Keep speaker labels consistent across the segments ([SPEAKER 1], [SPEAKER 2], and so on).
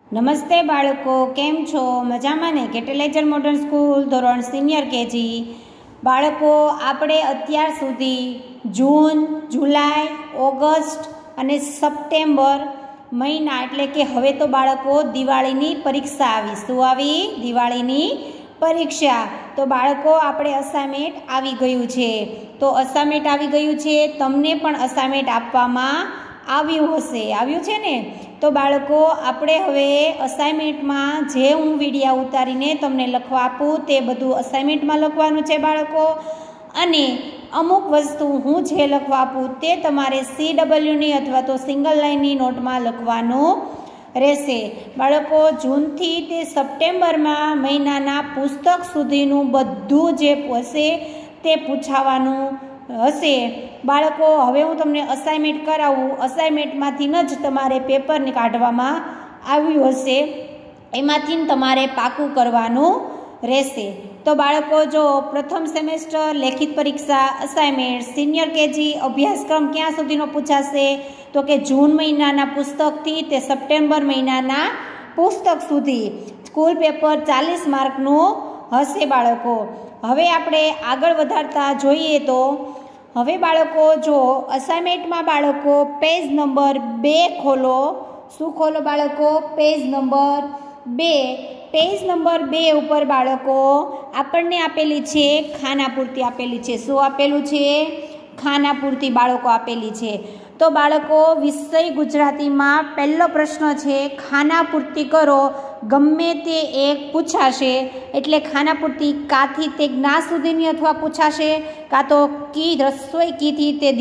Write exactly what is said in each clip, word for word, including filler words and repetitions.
[SPEAKER 1] નમસ્તે બાળકો, કેમ છો? મજામાં ને? કેટલેજર મોડર્ન સ્કૂલ ધોરણ સિનિયર કેજી. બાળકો, આપણે અત્યાર સુધી જૂન, જુલાઈ, ઓગસ્ટ અને સપ્ટેમ્બર મહિના એટલે કે હવે તો બાળકો દિવાળીની પરીક્ષા આવી. શું આવી? દિવાળીની પરીક્ષા. તો બાળકો, આપણે અસાઇનમેન્ટ આવી ગયું છે. તો અસાઇનમેન્ટ આવી ગયું છે, તમને પણ અસાઇનમેન્ટ આપવામાં આવ્યું હશે. આવ્યું છે ને? તો બાળકો, આપણે હવે અસાઇનમેન્ટમાં જે હું વિડીયા ઉતારીને તમને લખવા આપું તે બધું અસાઇનમેન્ટમાં લખવાનું છે બાળકો. અને અમુક વસ્તુ હું જે લખવા આપું તે તમારે સી ડબલ્યુની અથવા તો સિંગલ લાઇનની નોટમાં લખવાનું રહેશે બાળકો. જૂનથી તે સપ્ટેમ્બરમાં મહિનાના પુસ્તક સુધીનું બધું જે હશે તે પૂછાવાનું હશે બાળકો. હવે હું તમને અસાઇનમેન્ટ કરાવું. અસાઇનમેન્ટમાંથી જ તમારે પેપરને કાઢવામાં આવ્યું હશે, એમાંથી તમારે પાકું કરવાનું રહેશે. તો બાળકો, જો પ્રથમ સેમેસ્ટર લેખિત પરીક્ષા અસાઇનમેન્ટ સિનિયર કેજી અભ્યાસક્રમ ક્યાં સુધીનો પૂછાશે? તો કે જૂન મહિનાના પુસ્તકથી તે સપ્ટેમ્બર મહિનાના પુસ્તક સુધી સ્કૂલ પેપર ચાલીસ માર્કનું હશે બાળકો. હવે આપણે આગળ વધારતા જોઈએ તો હવે બાળકો, જો અસાઇનમેન્ટમાં બાળકો પેજ નંબર બે ખોલો. શું ખોલો બાળકો? પેજ નંબર બે. પેજ નંબર બે ઉપર બાળકો આપણને આપેલી છે ખાનાપૂર્તિ આપેલી છે. શું આપેલું છે? ખાનાપૂર્તિ બાળકો આપેલી છે. તો બાળકો, વિષય ગુજરાતીમાં પહેલો પ્રશ્ન છે ખાનાપૂર્તિ કરો. ગમે તે એક પૂછાશે એટલે ખાનાપૂર્તિ કાથી તે જ્ઞા સુધીની અથવા પૂછાશે, કાં તો કી રસોઈ કીથી તે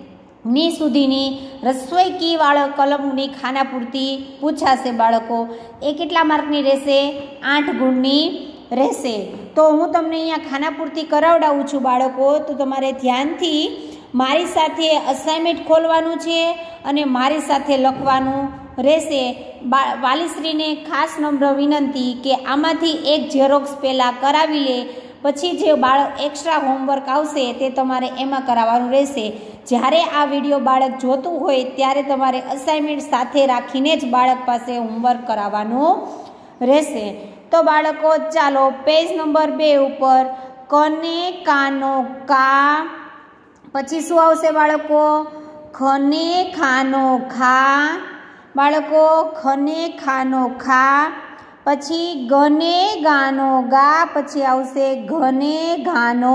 [SPEAKER 1] ની સુધીની રસોઈ કી વાળો કલમની ખાનાપૂર્તિ પૂછાશે બાળકો. એ કેટલા માર્કની રહેશે? આઠ ગુણની રહેશે. તો હું તમને અહીંયા ખાનાપૂર્તિ કરાવડાવું છું બાળકો. તો તમારે ધ્યાનથી મારી સાથે અસાઇનમેન્ટ ખોલવાનું છે અને મારી સાથે લખવાનું રહેશે. વાલીશ્રીને ખાસ નમ્ર વિનંતી કે આમાંથી એક ઝેરોક્સ પહેલાં કરાવી લે, પછી જે બાળક એક્સ્ટ્રા હોમવર્ક આવશે તે તમારે એમાં કરાવવાનું રહેશે. જ્યારે આ વિડીયો બાળક જોતું હોય ત્યારે તમારે અસાઇનમેન્ટ સાથે રાખીને જ બાળક પાસે હોમવર્ક કરાવવાનું રહેશે. તો બાળકો, ચાલો પેજ નંબર બે ઉપર કને કાનો કા, પછી શું આવશે બાળકો? ખને ખાનો ખા બાળકો, ખને ખાનો ખા. પછી ગને ગાનો ગા, પછી આવશે ઘને ઘાનો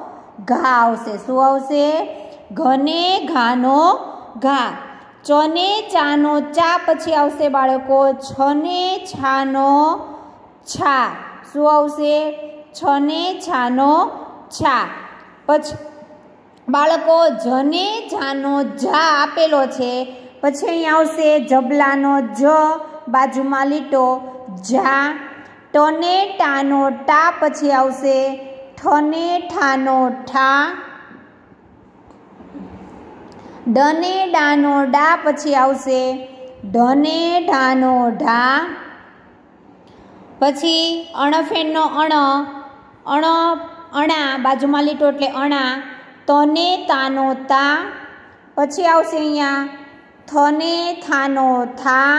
[SPEAKER 1] ઘા આવશે. શું આવશે? ઘને ઘાનો ઘા. ચને ચાનો ચા, પછી આવશે બાળકો છને છાનો છા. શું આવશે? છને છાનો છા. પછી બાળકો, જને જાનો જા આપેલો છે, પછી અહીંયા આવશે જબલાનો જ, બાજુમાં લીટો જા. ટને ટાનો ટા, પછી આવશે ઠને ઠાનો ઠા. ડને ડાનો ડા, પછી આવશે ઢને ઢાનો ઢા. પછી અણફેણનો અણ, અણ અણા બાજુમાં લીટો એટલે અણા. તને તાનો તા, પછી આવશે અહીંયા થને થાનો થા.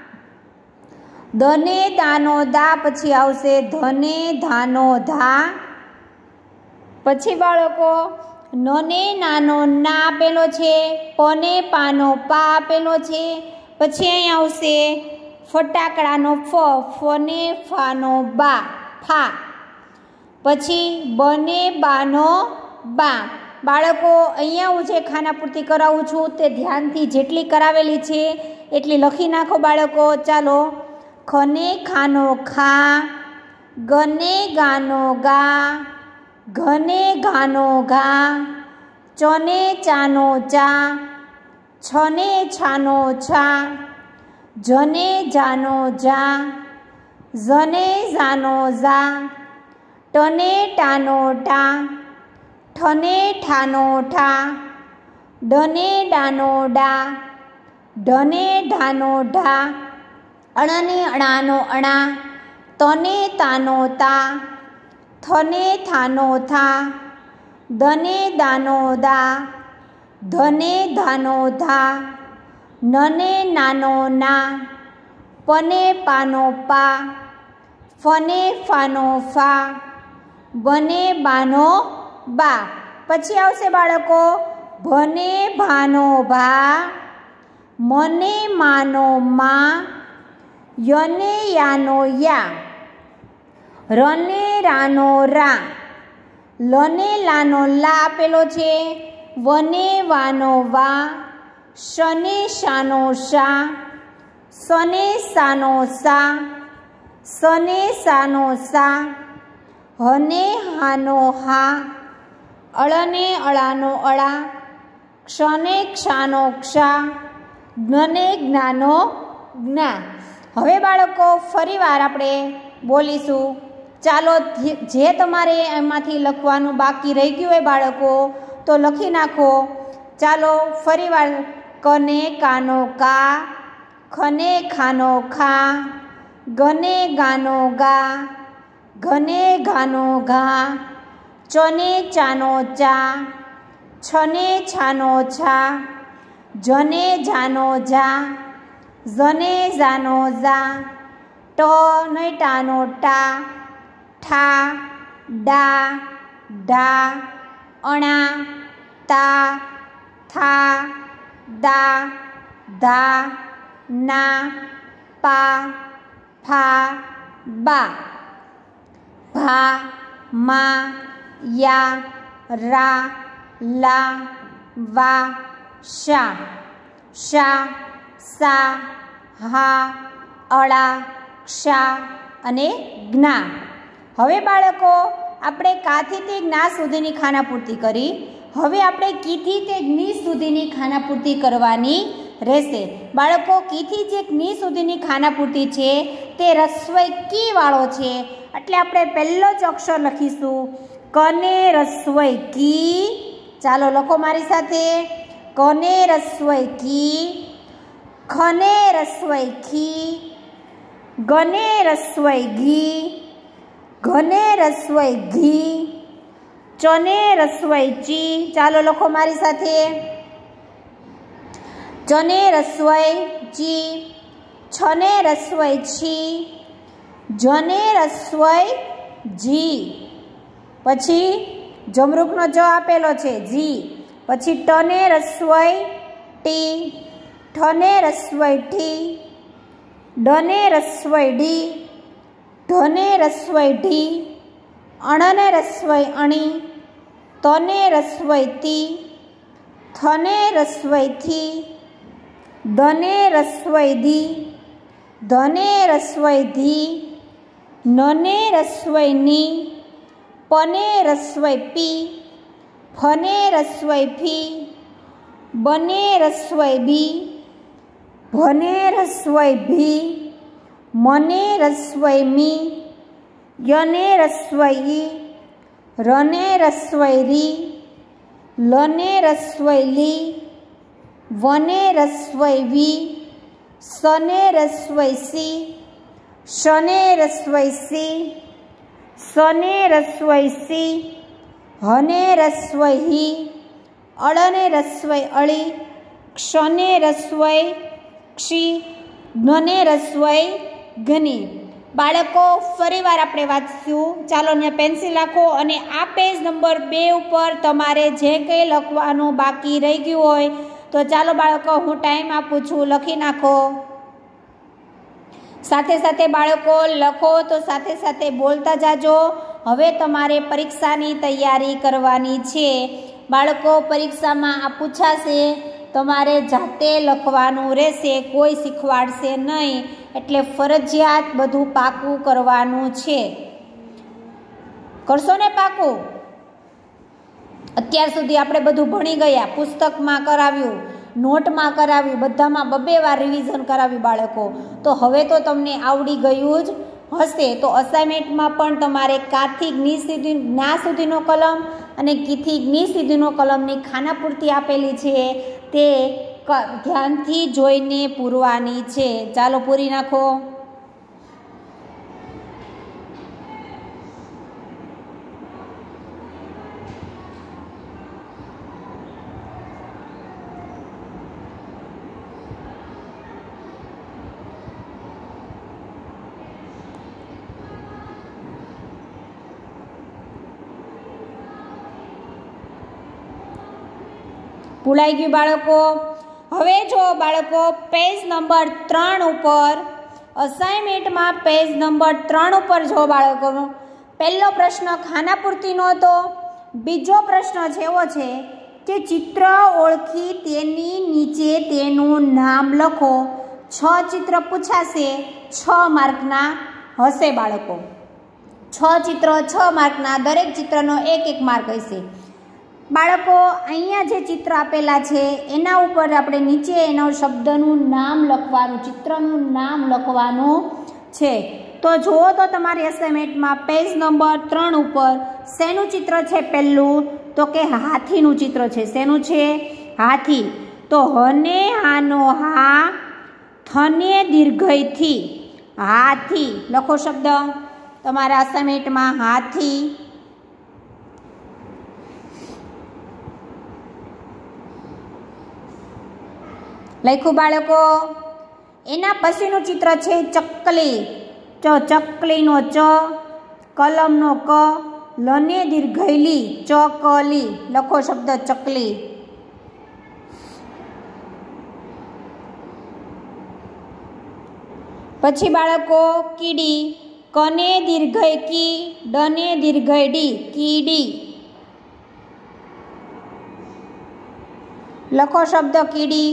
[SPEAKER 1] દને દાનો દા, પછી આવશે ધને ધાનો ધા. પછી બાળકો, નને નાનો ના આપેલો છે, પને પાનો પા આપેલો છે. પછી અહીંયા આવશે ફટાકડાનો ફ, ફને ફાનો બા ફા. પછી બને બાનો બા. બાળકો, અહીંયા હું જે ખાનાપૂર્તિ કરાવું છું તે ધ્યાનથી જેટલી કરાવેલી છે એટલી લખી નાખો બાળકો. ચાલો, ખને ખાનો ખા, ગને ગાનો ગા, ઘને ઘાનો ઘા, ચને ચાનો ચા, છને છાનો છા, જને જાનો જા, ઝને ઝાનો ઝા, ટને ટાનો ટા, ઠને ઠાનો ઠા, ડને ડાનો ડા, ઢને ઢાનો ઢા. અણને અણાનો અણા, તને તાનો તા, થને થાનો થા, દને દાનો દા, ધને ધાનો ધા, નને નાનો ના, पने पानो पा, फने फानो फा, बने बानो बा। पछी आवशे बाळको भने भानो भा, मने मानो मा, यने यानो या, रने रानो रा, लने लानो ला आपेलो छे, वने वानो वा, शने शानो शा, सने सानो सा, सने सानो सा, हने हानो हा, अळने अळानो अळा, क्षने क्षानो क्षा, ज्ञने ज्ञानो ज्ञा। हवे बाळको फरीवार आपणे बोलीशुं। चालो जे तमारे एमांथी लखवानुं बाकी रही गयुं होय बाळको तो लखी नाखो। चालो फरीवार कने कानो का, खने खानो खा, गने गानो गा, घने घानो घा, चने चानो चा, छने छानो छा, जने जानो जा, जने जानो जा, ट ने टानो टा, ठा, डा, ढा, अणा, ता, था, दा, धा, ना, पा, फा, बा, भा, मा, या, रा, ला, वा, शा, शा, सा, हा, अळा, क्षा अने ज्ञा। हवे बाळको आपणे काथी ते ज्ञा सुधीनी खानापूर्ति करी। हवे आपणे कीथी ते ज्ञी सुधीनी खानापूर्ति करवानी रहेशे। बाळको कीथी जे ज्ञी सुधीनी खानापूर्ति छे ते रस्वई की वाळो छे એટલે આપણે પહેલો જ અક્ષર લખીશું કને રસ્વઈ કી। ચાલો લખો મારી સાથે કને રસ્વઈ કી, ખને રસ્વઈ ખી, ગને રસ્વઈ ઘી, ઘને રસ્વઈ ઘી, ચને રસ્વઈ ચી। ચાલો લખો મારી સાથે ચને રસ્વઈ ચી, છને રસ્વઈ છી, जने रस्वई जी। पछी जमरूकनो ज आपेलो छे जी। पछी टने रस्वई टी, ठने रस्वई ठी, डने रस्वई डी, ढने रस्वई ढी, अणने रस्वई अणी, तने रस्वई ती, थने रस्वई थी, दने रस्वई दी, धने रस्वई धी, नने रस्वई नी, पने रस्वई पी, फने रस्वई फी, बने रस्वई बी, भने रस्वई भी, मने रस्वई मी, यने रस्वई ई, रने रस्वई री, लने रस्वई ली, वने रस्वई वी, सने रस्वई सी, शने रस्वई सी, सने रस्वई सी, हने रस्वई ही, अळने रस्वई अळी, क्षने रस्वई क्षी, ज्ञने रस्वई घनी। बाळको फरीवार आपणे वांचशुं। चालो ने पेन्सिल राखो अने आ पेज नंबर बे उपर तमारे जे कंई लखवानुं बाकी रही गयुं होय तो चालो बाळको हूँ टाइम आपूं छुं, लखी नाखो। साथे साथे बाळको लखो तो साथे साथे बोलता जाजो। हवे तमारे परीक्षानी तैयारी करवानी छे। बाळको परीक्षामां आ पूछाशे, तमारे जाते लखवानुं रहेशे, कोई शीखवाडशे नहीं, एटले फरजियात बधुं पाकું करवानुं छे। करशो ने पाकું? અત્યાર સુધી આપણે બધું ભણી ગયા, પુસ્તકમાં કરાવ્યું, નોટમાં કરાવ્યું, બધામાં બબે વાર રિવિઝન કરાવ્યું બાળકો। તો હવે તો તમને આવડી ગયું જ હશે। તો અસાઇનમેન્ટમાં પણ તમારે કાથી જ્ઞી સુધી જ્ઞા સુધીનો કલમ અને કીથી જ્ઞી સુધીનો કલમની ખાનાપૂર્તિ આપેલી છે તે ધ્યાનથી જોઈને પૂરવાની છે। ચાલો પૂરી નાખો। ભૂલાઈ ગયું બાળકો? હવે જો બાળકો પેજ નંબર ત્રણ ઉપર અસાઇનમેન્ટમાં પેજ નંબર ત્રણ ઉપર જો બાળકો પહેલો પ્રશ્ન ખાના પૂરતીનો હતો. બીજો પ્રશ્ન છે એવો છે કે ચિત્ર ઓળખી તેની નીચે તેનું નામ લખો. છ ચિત્ર પૂછાશે, છ માર્કના હશે બાળકો. છ ચિત્રો છ માર્કના, દરેક ચિત્રનો એક એક માર્ક હશે બાળકો. અહીંયા જે ચિત્ર આપેલા છે એના ઉપર આપણે નીચે એના શબ્દનું નામ લખવાનું, ચિત્રનું નામ લખવાનું છે. તો જુઓ તો તમારી અસાઇનમેન્ટમાં પેજ નંબર ત્રણ ઉપર શેનું ચિત્ર છે? પહેલું તો કે હાથીનું ચિત્ર છે. શેનું છે? હાથી. તો હને હાનો હા, થને દીર્ઘયથી હાથી લખો શબ્દ તમારા અસાઇનમેન્ટમાં હાથી. લખ્યું બાળકો? એના પછીનું ચિત્ર છે ચકલી. ચ ચકલીનો ચ, કલમનો ક, લને દીર્ઘયલી ચકલી લખો શબ્દ ચકલી. પછી બાળકો કીડી. કને દીર્ઘય કી, ડને દીર્ઘય ડી કીડી લખો શબ્દ કીડી.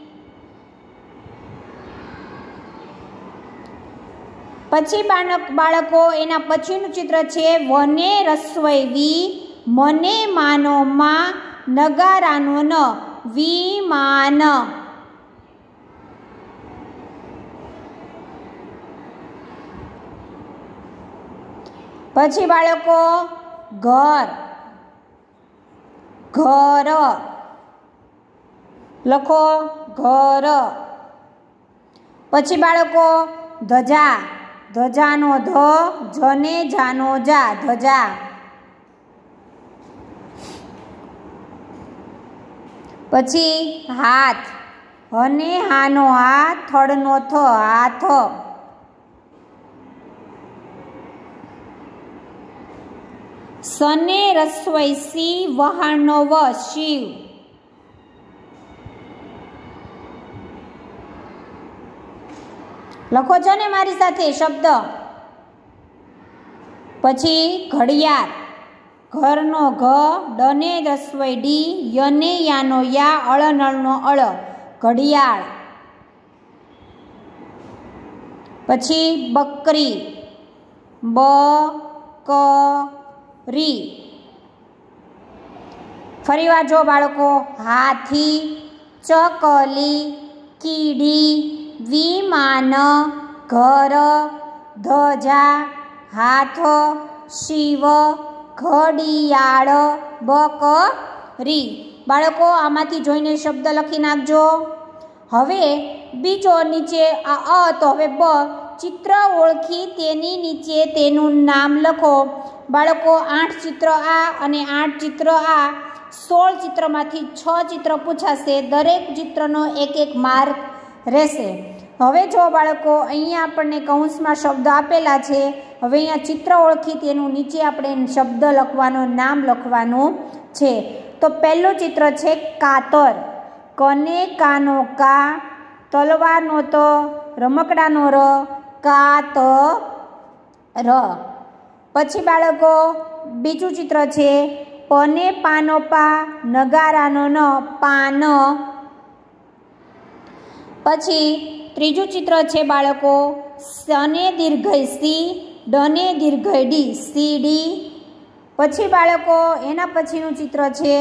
[SPEAKER 1] પછી બાળકો એના પછીનું ચિત્ર છે વને રસ્વૈવી, મને માનો માં, નગારાનો ન વિમાન. પછી બાળકો ઘર, ઘર લખો ઘર. પછી બાળકો ધજા. ધજાનો ધ, જને જાનો જા ધજા. પછી હાથ. હને હાનો હા, થડનો થ હાથ. સને રસ્વૈસી, વહાણનો વ શિવ. લખો છો ને મારી સાથે શબ્દ. પછી ઘડિયાળ. ઘરનો ઘ, ડને રસ્વઈ ડી, યને યાનો યા, અળનળનો અળ ઘડિયાળ. પછી બકરી. બ ક રી. ફરી વાર જો બાળકો હાથી, ચકલી, કીડી, વિમાન, ઘર, ધજા, હાથ, શિવ, ઘડિયાળ, બકરી. બાળકો આમાંથી જોઈને શબ્દ લખી નાખજો. હવે બીજો નીચે આ અ તો હવે બ. ચિત્ર ઓળખી તેની નીચે તેનું નામ લખો. બાળકો આઠ ચિત્ર આ અને આઠ ચિત્ર આ, સોળ ચિત્રમાંથી છ ચિત્ર પૂછાશે. દરેક ચિત્રનો એક એક માર્ક રહેશે. હવે જો બાળકો અહીંયા આપણને કૌંસમાં શબ્દ આપેલા છે. હવે અહીંયા ચિત્ર ઓળખી તેનું નીચે આપણે શબ્દ લખવાનું, નામ લખવાનું છે. તો પહેલું ચિત્ર છે કાતર. કને કાનો કા, તલવારનો ત, રમકડાનો ર, કાત ર. પછી બાળકો બીજું ચિત્ર છે પને પાનો પા, નગારાનો ન પાન. પછી ત્રીજું ચિત્ર છે બાળકો સને દીર્ઘય સી, ડને દીર્ઘય ડી સીડી. પછી બાળકો એના પછીનું ચિત્ર છે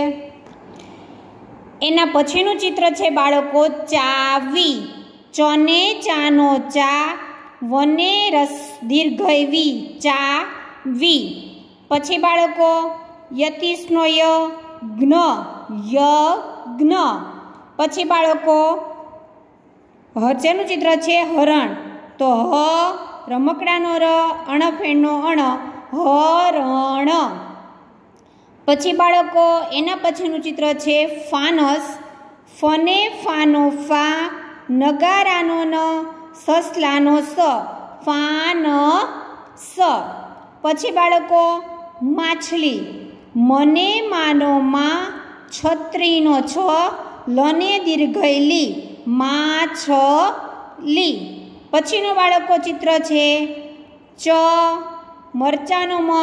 [SPEAKER 1] એના પછીનું ચિત્ર છે બાળકો ચાવી. ચને ચાનો ચા, વને રસ દીર્ઘય વી ચા વી. પછી બાળકો યતિષ્નો ય, જ્ઞ ય જ્ઞ. પછી બાળકો હચેનું ચિત્ર છે હરણ. તો હ રમકડાનો ર, અણફેણનો અણ હરણ. પછી બાળકો એના પછીનું ચિત્ર છે ફાનસ. ફને ફાનો ફા, નગારાનો ન, સસલાનો સ ફાન સ. પછી બાળકો માછલી. મને માનો માં, છત્રીનો છ, લને દીર્ઘઈ લી, માછલી. પછીનું બાળકો ચિત્ર છે ચ, મરચાનો મ,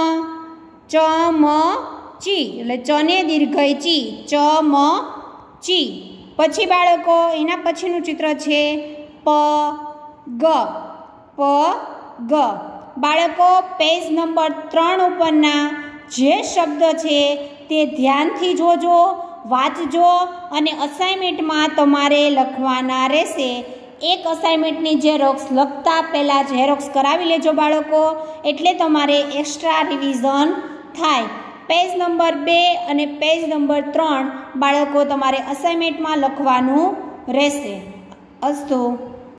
[SPEAKER 1] ચમચી, એટલે ચને દીર્ઘઈ ચી, ચમચી. પછી બાળકો એના પછીનું ચિત્ર છે પ ગ, પ ગ. બાળકો પેજ નંબર ત્રણ ઉપરના જે શબ્દ છે તે ધ્યાનથી જોજો, વાંચજો અને અસાઇનમેન્ટમાં તમારે લખવાના રહેશે. એક અસાઇનમેન્ટની ઝેરોક્સ લખતા પહેલાં ઝેરોક્સ કરાવી લેજો બાળકો, એટલે તમારે એક્સ્ટ્રા રિવિઝન થાય. પેજ નંબર બે અને પેજ નંબર ત્રણ બાળકો તમારે અસાઇનમેન્ટમાં લખવાનું રહેશે. અસ્તુ.